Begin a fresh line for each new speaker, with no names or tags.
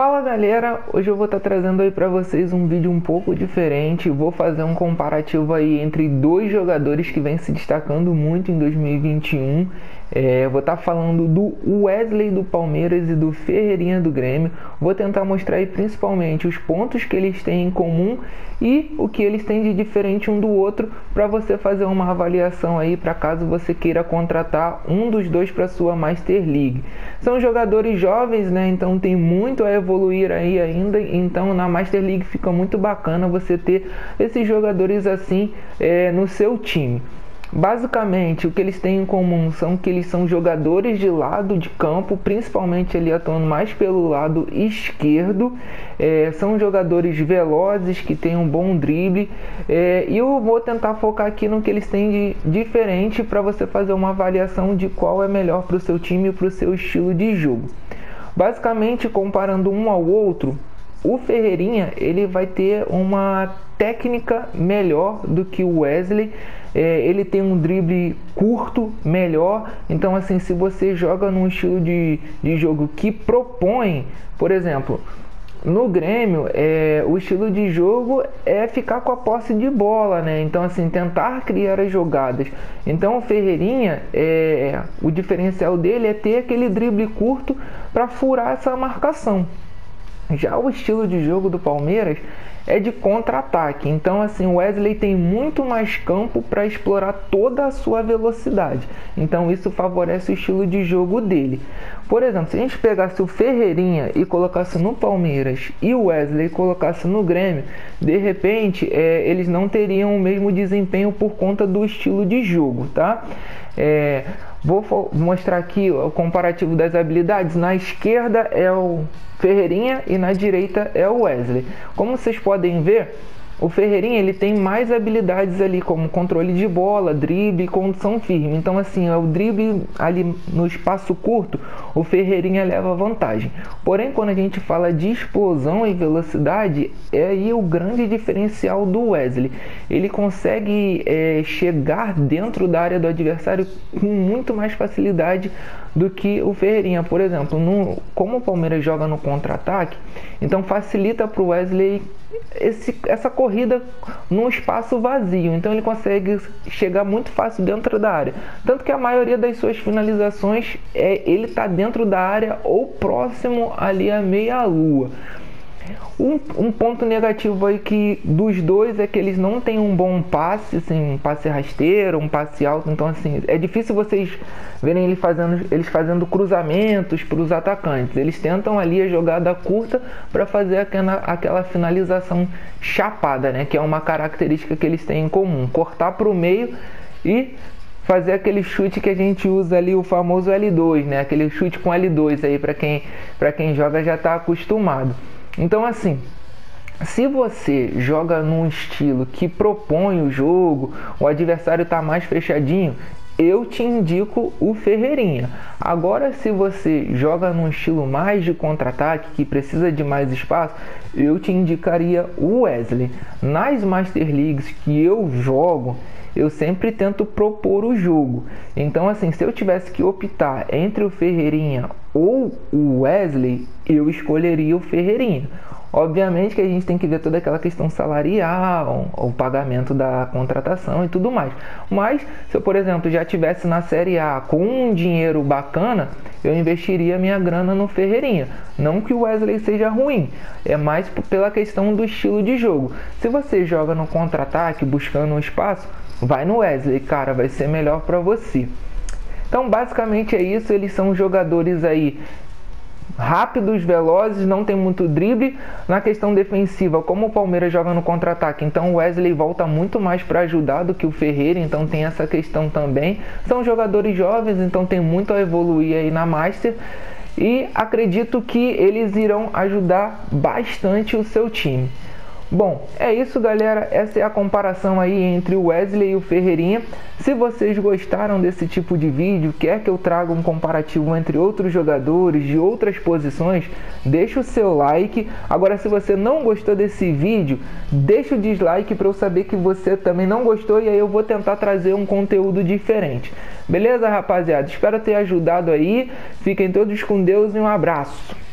Fala galera, hoje eu vou estar trazendo aí para vocês um vídeo um pouco diferente. Vou fazer um comparativo aí entre dois jogadores que vêm se destacando muito em 2021. Vou estar falando do Wesley do Palmeiras e do Ferreirinha do Grêmio. Vou tentar mostrar aí principalmente os pontos que eles têm em comum e o que eles têm de diferente um do outro, para você fazer uma avaliação aí, para caso você queira contratar um dos dois para sua Master League. São jogadores jovens, né? Então tem muito a evoluir aí ainda. Então na Master League fica muito bacana você ter esses jogadores assim no seu time. Basicamente, o que eles têm em comum são que eles são jogadores de lado de campo, principalmente ali atuando mais pelo lado esquerdo. São jogadores velozes que têm um bom drible. E eu vou tentar focar aqui no que eles têm de diferente para você fazer uma avaliação de qual é melhor para o seu time e para o seu estilo de jogo. Basicamente, comparando um ao outro, o Ferreirinha ele vai ter uma técnica melhor do que o Wesley. Ele tem um drible curto melhor. Então assim, se você joga num estilo de jogo que propõe, por exemplo, no Grêmio, o estilo de jogo é ficar com a posse de bola, né? Então assim, tentar criar as jogadas. Então o Ferreirinha, o diferencial dele é ter aquele drible curto para furar essa marcação. Já o estilo de jogo do Palmeiras é de contra-ataque. Então assim, o Wesley tem muito mais campo para explorar toda a sua velocidade. Então isso favorece o estilo de jogo dele. Por exemplo, se a gente pegasse o Ferreirinha e colocasse no Palmeiras e o Wesley colocasse no Grêmio, de repente eles não teriam o mesmo desempenho por conta do estilo de jogo, tá? Vou mostrar aqui o comparativo das habilidades. Na esquerda é o Ferreirinha e na direita é o Wesley. Como vocês podem ver, o Ferreirinha ele tem mais habilidades ali, como controle de bola, drible e condução firme. Então assim, o drible ali no espaço curto, o Ferreirinha leva vantagem. Porém, quando a gente fala de explosão e velocidade, é aí o grande diferencial do Wesley. Ele consegue chegar dentro da área do adversário com muito mais facilidade do que o Ferreirinha. Por exemplo, como o Palmeiras joga no contra-ataque, então facilita para o Wesley essa corrida num espaço vazio. Então ele consegue chegar muito fácil dentro da área, tanto que a maioria das suas finalizações ele está dentro da área ou próximo ali à meia-lua. Um ponto negativo aí que dos dois é que eles não têm um bom passe, assim, um passe rasteiro, um passe alto. Então assim, é difícil vocês verem eles fazendo cruzamentos para os atacantes. Eles tentam ali a jogada curta para fazer aquela finalização chapada, né? Que é uma característica que eles têm em comum, cortar para o meio e fazer aquele chute que a gente usa ali, o famoso L2, né? Aquele chute com L2 aí, para quem joga já está acostumado. Então assim, se você joga num estilo que propõe o jogo, o adversário está mais fechadinho, eu te indico o Ferreirinha. Agora, se você joga num estilo mais de contra-ataque, que precisa de mais espaço, eu te indicaria o Wesley. Nas Master Leagues que eu jogo, eu sempre tento propor o jogo. Então assim, se eu tivesse que optar entre o Ferreirinha ou o Wesley, eu escolheria o Ferreirinha. Obviamente que a gente tem que ver toda aquela questão salarial, o pagamento da contratação e tudo mais. Mas se eu, por exemplo, já estivesse na Série A com um dinheiro bacana, eu investiria minha grana no Ferreirinha. Não que o Wesley seja ruim, é mais pela questão do estilo de jogo. Se você joga no contra-ataque buscando um espaço, vai no Wesley, cara, vai ser melhor para você. Então basicamente é isso. Eles são jogadores aí rápidos, velozes, não tem muito drible. Na questão defensiva, como o Palmeiras joga no contra-ataque, então o Wesley volta muito mais para ajudar do que o Ferreira. Então tem essa questão também. São jogadores jovens, então tem muito a evoluir aí na Master. E acredito que eles irão ajudar bastante o seu time. Bom, é isso galera, essa é a comparação aí entre o Wesley e o Ferreirinha. Se vocês gostaram desse tipo de vídeo, quer que eu traga um comparativo entre outros jogadores de outras posições, deixa o seu like. Agora, se você não gostou desse vídeo, deixa o dislike para eu saber que você também não gostou, e aí eu vou tentar trazer um conteúdo diferente. Beleza, rapaziada? Espero ter ajudado aí. Fiquem todos com Deus e um abraço.